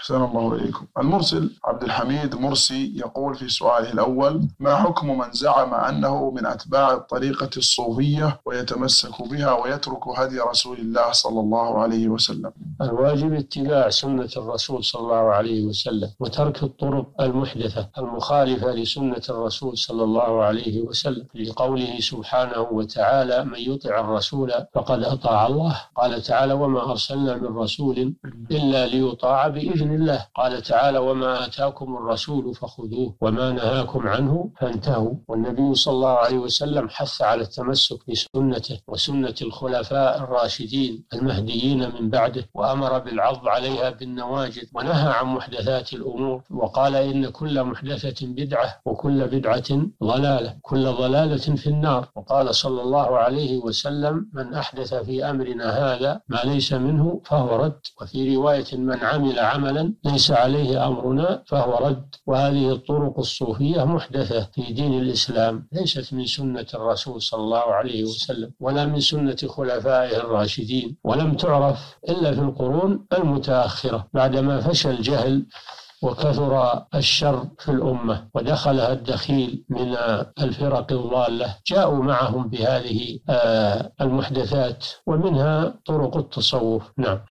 أحسن الله إليكم. المرسل عبد الحميد مرسي يقول في سؤاله الأول: ما حكم من زعم أنه من أتباع الطريقة الصوفية ويتمسك بها ويترك هدي رسول الله صلى الله عليه وسلم؟ الواجب اتباع سنة الرسول صلى الله عليه وسلم وترك الطرق المحدثة المخالفة لسنة الرسول صلى الله عليه وسلم، لقوله سبحانه وتعالى: من يطع الرسول فقد أطاع الله. قال تعالى: وما أرسلنا من رسول إلا ليطاع بإذن الله. قال تعالى: وما آتاكم الرسول فخذوه وما نهاكم عنه فانتهوا. والنبي صلى الله عليه وسلم حث على التمسك بسنته وسنة الخلفاء الراشدين المهديين من بعده، وأمر بالعض عليها بالنواجذ، ونهى عن محدثات الأمور، وقال: إن كل محدثة بدعة وكل بدعة ضلالة، كل ضلالة في النار. وقال صلى الله عليه وسلم: من أحدث في أمرنا هذا ما ليس منه فهو رد. وفي رواية: من عمل عملا ليس عليه أمرنا فهو رد. وهذه الطرق الصوفية محدثة في دين الإسلام، ليست من سنة الرسول صلى الله عليه وسلم ولا من سنة خلفائه الراشدين، ولم تعرف إلا في القرون المتأخرة بعدما فشى الجهل وكثر الشر في الأمة ودخلها الدخيل من الفرق الضالة، جاءوا معهم بهذه المحدثات، ومنها طرق التصوف. نعم.